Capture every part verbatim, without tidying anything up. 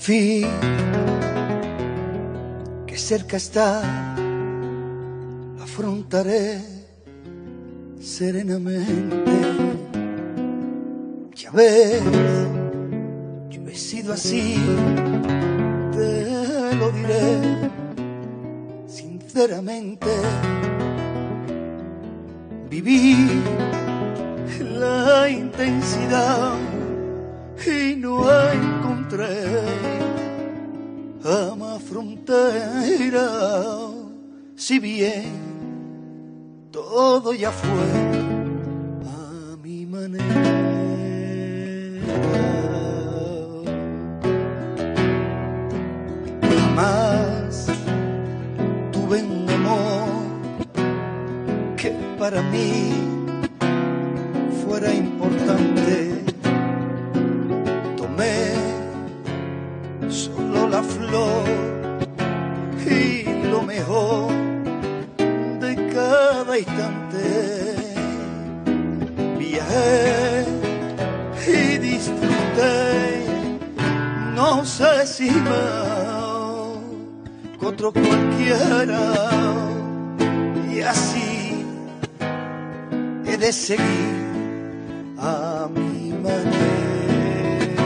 fin, que cerca está, afrontaré serenamente. Ya ves, yo he sido así, te lo diré sinceramente. Viví la intensidad y no encontré jamás frontera. Si bien todo ya fue a mi manera, jamás tuve un amor que para mí fuera importante. Tomé solo la flor y lo mejor de cada instante. Viajé y disfruté, no sé si más que otro cualquiera, y así he de seguir a mi manera.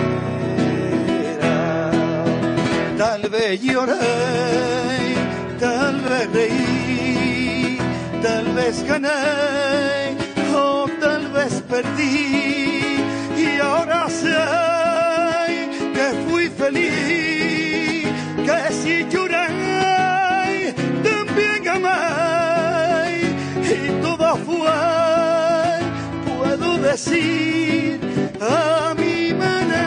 Tal vez lloré, tal vez reí, tal vez gané o tal vez perdí, y ahora sé que fui feliz, que si lloré también amé, y todo fue, puedo decir, a mi manera.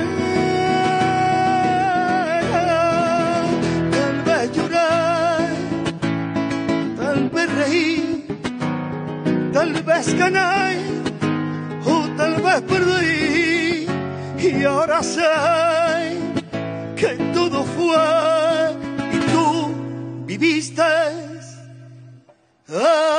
Tal vez lloré, tal vez reí, tal vez gané o tal vez perdí, y ahora sé que todo fue y tú viviste. Ah,